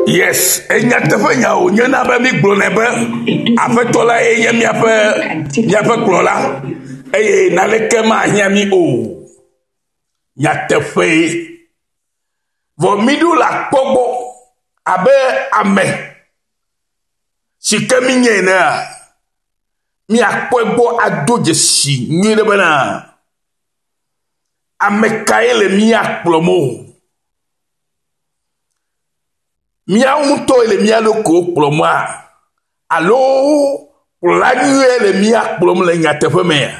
Yes, enyatefenya o nyena be mi gblɔ ne be aƒetɔ la ye nye miaƒe kplɔla eye naneke mahia mi o. Nyateƒe vɔ mi ɖo le akpɔgbɔ abe ame si ke mi nye enea miakpɔe gbɔ ado dzesi nyuie ɖe bena ame kae le mia kplɔm o. Miawo ŋutɔ le mia ɖokuiwo kplɔma alo kplɔla nyuie le mia kplɔm le nyateƒe mea.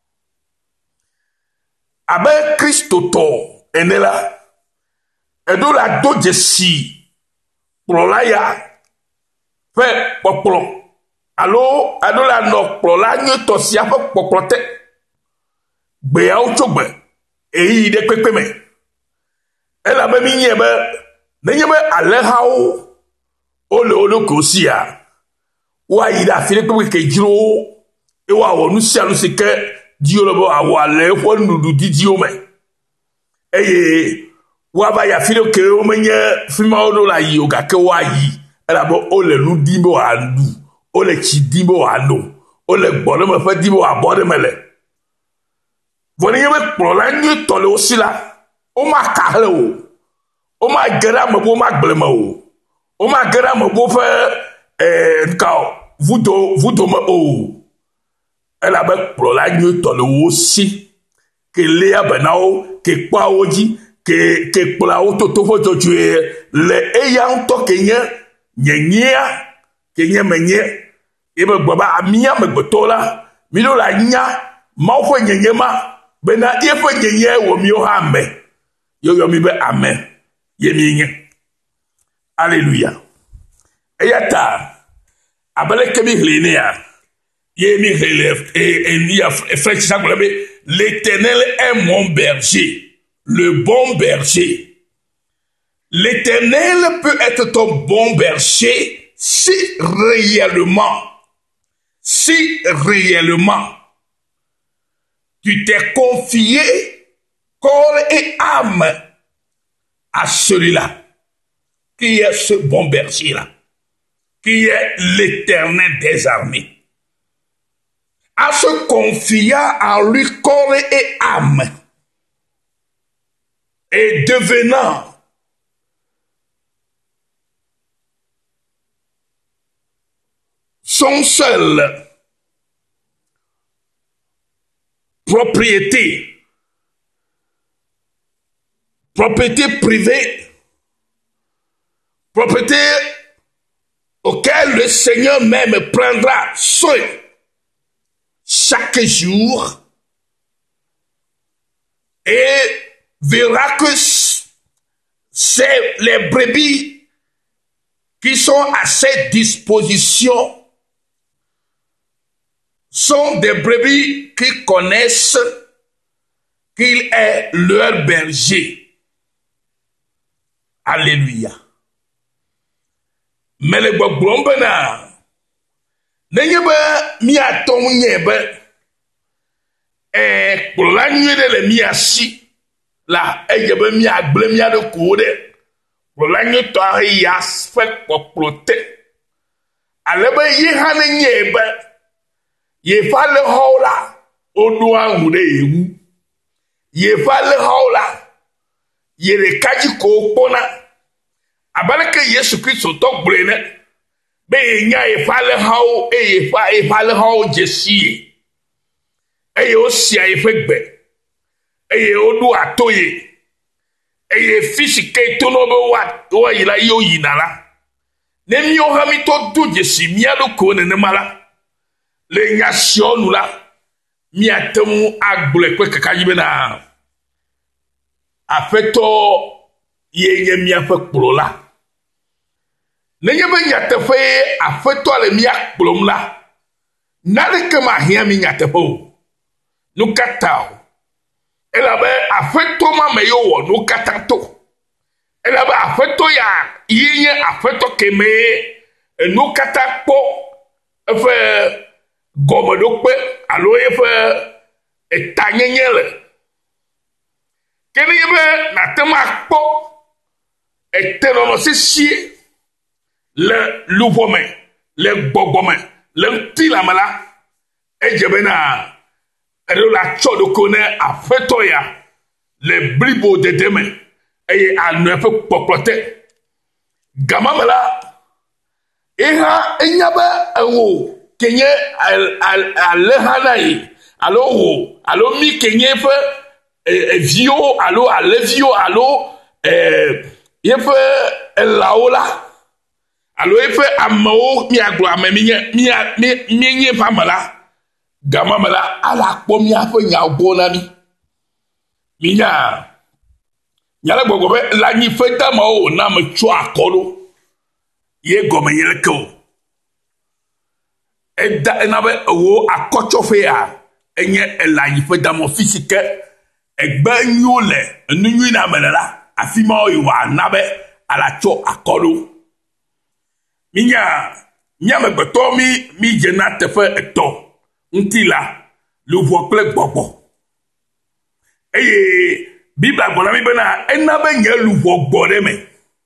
Abe kristotɔ ene la eɖo le ado dzesi kplɔla ya ƒe kpɔkplɔ alo eɖo le anɔ kplɔla nyuietɔ sia ƒe kpɔkplɔ te gbeawo tso gbe eyi ɖe kpekpe me elabe mi nye be nenye be alẽhawo wole wo ɖokuiwo sia woayi ɖe afi ɖe kpekpe ke dzro eye woawɔ nu sia nu si ke dzi wole be wòawɔ alẽ ƒe nuɖuɖu didiwo me eye woava yi afi ɖe ke womenye fi ma woɖo le ayi o gake woayi elabe wole nu dim be wòaɖu, wole tsi dim be wòano, wole gbɔɖeme ƒe dim be wòabɔ ɖe me le. Vɔ nenye be kplɔla nyuietɔ le wo si la womaka hle o. Oma ge ɖe ame bo ma gble me o. Oma ge ɖe ame bo ƒe vudo me o. Elabe kplɔla nyuietɔ le wo si ke léa be na wo ke kpɔa wo dzi ke kplɔa wo toto ƒe dzɔdzɔe le eya ŋutɔ ke nye nyenyea ke nye menye ebe gbe ba amia amegbetɔwo la mi ɖo le anya Mawu ƒe nyenye ma bena yeƒe nyenye wɔ miwo hã ame yɔyɔ mi be ame ye mi nye. Alléluia. Eya ta abeleke mi hle ne ya ye mi hle French ça be l'Éternel est mon berger, le bon berger. L'Éternel peut être ton bon berger si réellement tu t'es confié corps et âme à celui-là, qui est ce bon berger-là, qui est l'Éternel des armées. À se confier en lui corps et âme, et devenant son seul propriété privée, propriété auquel le Seigneur même prendra soin chaque jour et verra que c'est les brebis qui sont à cette disposition sont des brebis qui connaissent qu'il est leur berger. Alléluia. Mais le gbɔgblɔm bena nenye be miatɔ nye be kplɔla nyuie ɖe le mia si la eye be miagble mia ɖokuiwo ɖe kplɔla nyuietɔ ya ƒe kpɔkplɔ te ale be ye hã nenye be ye fa le xɔwo la woɖo aŋu ɖe ye ŋu ye fa le xɔwo la ye ɖeka dzi ko wokpɔna abaleke Yesu Kristo tɔ gblɔe ne be ye nya ye fa le xɔwo eye ye fa le xɔwo dze si ye eye wosia ye ƒe gbe eye woɖo ato ye eye fi si ke to no be woayi la yewo yina la ne míawo hã mitɔ do dzesi mía ɖokuiwo nenema la le nya siawo nu la míate ŋu agblɔe kpe kaka dzi bena aƒetɔ ye nye míaƒe kplɔla. Nenye be nyateƒe aƒetɔ le mía kplɔm la naneke mahia mi nyateƒe o nu katã o elabe aƒetɔ ma me yewo wɔ nu katã to elabe aƒetɔ ya ye nye aƒetɔ ke me nu katã kpɔ eƒe gɔmeɖokpe alo eƒe tanyenye le ke nenye be nate ŋu akpɔ etenɔnɔ sesie le louvome, le bobome, le tilamala, et jebena, la chodo connaît à fetoya, le bribo de demain, et à ne peut popoter. Gamamala, eha, enyaba, awo, kenye, alehanaï, allo mi kenye fe, vio, allo, alevio, allo, yefe, laola, allo, yefe, amao, mi aglo, mi pamala, gamamala, ala, pomi, afe, nya, bonami. Minya, nyala gogobe, la ni feta mao, na me chwa kolo, ye gome yele ko. Eda enabe wo akochofe ya, enye la ni feta mo physique, egbe nyole, nunyu na melela, afima oiwa nabe, ala cho akolo. Minya, nyame beto mi jena tefe eto, ntila, louvo kle bobo. Eye, Bibla bonami bena, enabe nye louvo bode me.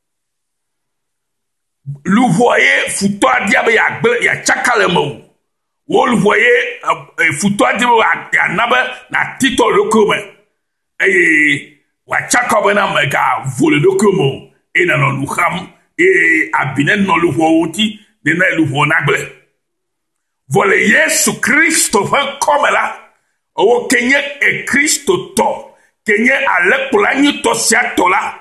Louvo ye, futo diabe ya chakale mo. Wo louvo ye, futo diabe ya nabe na tito loko me. Eye, wa chakabe na mega vole loko mo. E na non lukham, abine non louvo oti, dena louvo nagle. Vole Yesu Christo fe comme la. O kenye e Kristo to, kenye ale polanyu to siato la,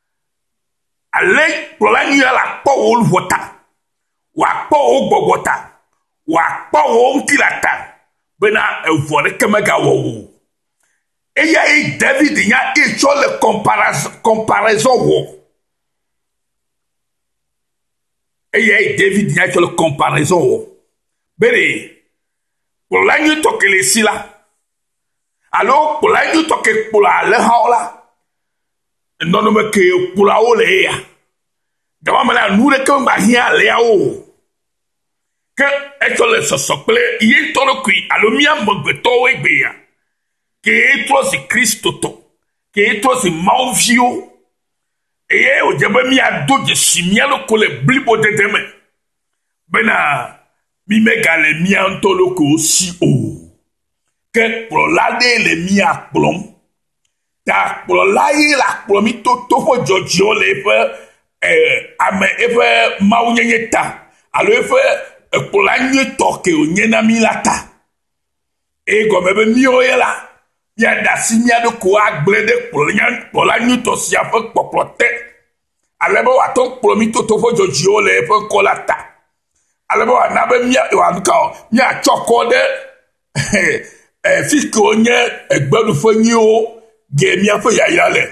ale polanyu la po ol vota, wa po o bogota, wa po o ntilata, bena e vore kemega wo. Eya e David nya e cho le comparaison wo. Eya e David nya cho le comparaison wo. Bere, polanyu to kele sila, alors, pour la nuit, pour la haola, non, mais que pour la ole, d'abord, nous les comme bahia léao. Que est-ce que ce socle, il est tout le cri, alors, mia mogbeto et béa, que est toi si Christo, que est toi si mauvio, et au diable mia do de simia le cole blibo de demain. Bena, mi megale mia antoloco si haut. Que pour l'année les mi à plomb, ta pour l'aïe la plomito tofo jojo les fait ame efe maunyenyeta alors efe pour l'année toke o nyena mi lata et comme ebe mi oyela ya dasi mi ado ko agblede pour l'année to si afa popote alors bo aton plomito tofo jojo les fait kolata alors bo anabe mi wa nka mi a chokode Fisko nye egbelu fanyi o gemia fe ya le.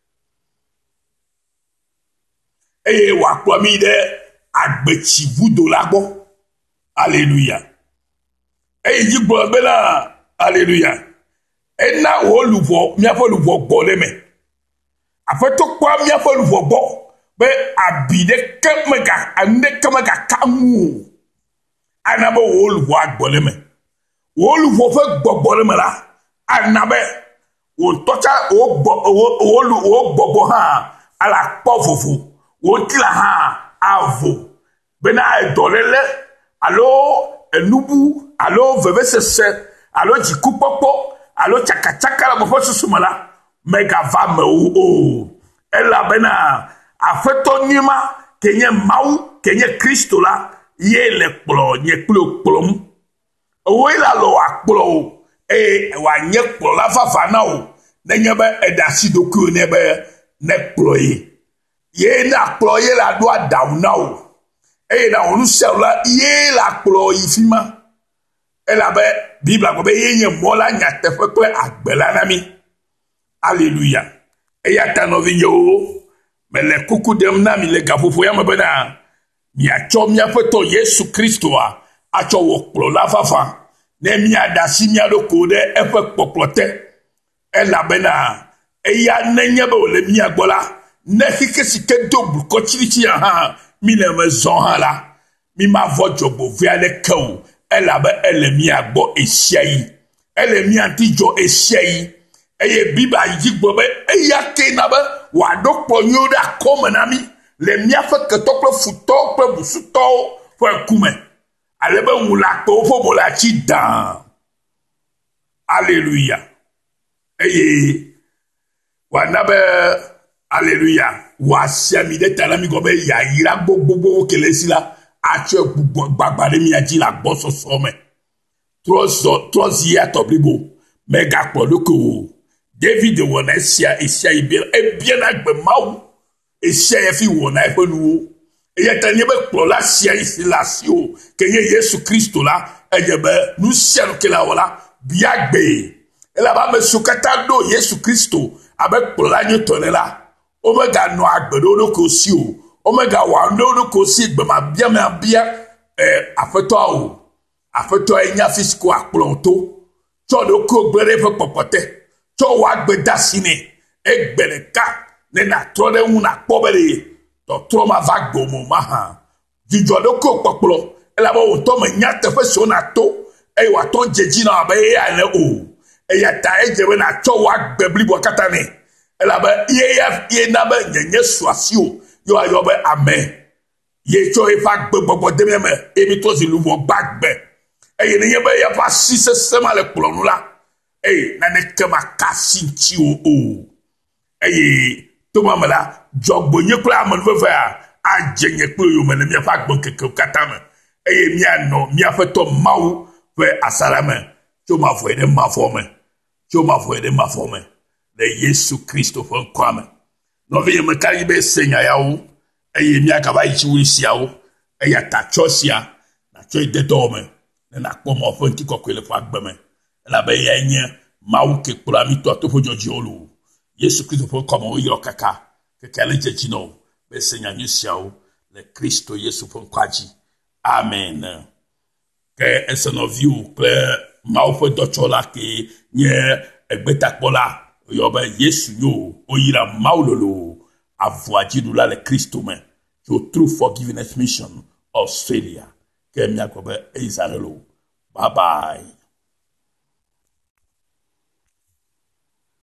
Eye wakwa mi de agbechi vudo lagbo. Alléluia. Eye jigbo bela alléluia. Ena wo luvo mi afo luvo gbole me. Afeto kwa mi afo luvo gbo be abide kemega ande kemega kamu. Anabo wo luvo agbole me. Wolu vofe gbogbo me la anabe wo tocha wo gbogbo ha ala pofofu wo tila ha avo bena edolele alo enubu alo vevesese alo jikupopo alo chakachaka la bofo susumala mega va me o ela bena afeto nyima kenye mau kenye Kristo la ye le kplo nye kplo oui la lo akplo wa nye kplo la fafa na o ne nye be edasi doku ne be ne kplo ye na kplo ye la do down na o na onu se la ye la kplo ifima la be bible ko be ye nye mola nya tefe kle agbela na mi alléluia ya tanovi yo me le kuku dem na mi le gafofo ya me be na mi acho mi apeto Yesu Kristo a cho wo kplo la fafa ne mi adasi mi adoko de efe poplote la bena ya nenye be ole mi agbola ne hike sike dobu ko chirichi ha mi le maison ha la mi ma vojobo via le ko la be ele mi agbo esiai ele mi antijo esiai eye biba yigbo be ya ke na be wa dokpo nyoda komana mi le miaƒe ketɔ kple futɔ kple busutɔwo ƒe ŋkume ale be ŋu la kpewo ƒe mo le atsi dãa. Alléluia. Eye wana be alléluia w'asi ami ɖe ta na mi gɔme yayira gbogbogbò ke le esi la atsɔ gbagba ɖe mia dzi le agbɔsɔsɔ me. Trɔzi ya tɔ blibo megakpɔ ɖoke o. David wɔna esia yi ebiana gbe Mawu esia ya fi wɔna eƒe nuwo. Eya ta nye be kplɔla sia yi si le asi o ke nye Yesu Kristo la enye be nu sia nu ke la wɔ la bia gbe. Elaba ame siwo katã ɖo Yesu Kristo abe kplɔla nyuitɔ ne la omega nɔ agbe ɖe wo ɖokuiwo si o. Omega wɔ anu ɖe wo ɖokuiwo si gbemabia aƒetɔa o. Aƒetɔa enya fi si ko akplɔ to tsɔ ɖokuiwo gble ɖe eƒe kpɔkpɔte tsɔ wɔ agbe da si nɛ egbe ɖeka ne natrɔ ɖe ŋu nakpɔ be ɖe tɔtrɔ ma va gbɔmɔ ma hã dzidzɔ ɖokuiwo kpɔkplɔ elabe wòtɔ me nya teƒe siwo nato eye wòatɔ dze dzi na abe eya ene o. Eya ta edze be natsɔ wɔ agbe blibo katã nɛ elabe ye na be nyenye su asi o ye wòayɔ be ame ye tsɔ eƒe agbe gbɔgbɔ de mia me ebi tɔ zi luvɔ gbagbe eye nenye be yeƒe asi sesẽ ma le kplɔ nu la eye naneke maka asi ŋuti o. Eye toma me la dzɔgbonye kple amenuvevea adze nye kple yome le miaƒe agbekekewo katã me eye mianɔ miaƒe tɔ Mawu ƒe asaɖa me tso mavɔe ɖe mavɔ me tso mavɔe ɖe mavɔ me le Yesu Kristo ƒe ŋkɔa me. Nɔvinye meka yi be se nya yawo eye miagava yi tsi wui siawo eya ta tsɔ sia natsɔ yi de dɔwɔ me ne nakpɔ Mawu ƒe ŋutikɔkɔe le ƒe agbe me elabe eyae nye Mawu ke kplɔa mi tɔ toƒe dzɔdzɔewo lo. Yesu Kristo ƒe ŋkɔme woyrɔ kaka keke ale dzedzi na wo be se nyanyui siawo le Kristo Yesu ƒe ŋkɔa dzi. Amen. Ke esenɔviwo kple Mawu ƒe dɔtsɔla ke nye egbetakpɔla yɔ be Yesu nyo oyira Mawu lolo avɔa dziɖula le Kristo me tso True Forgiveness Mission Australia ke miagblɔ be eyi zã lelo. Bye bye.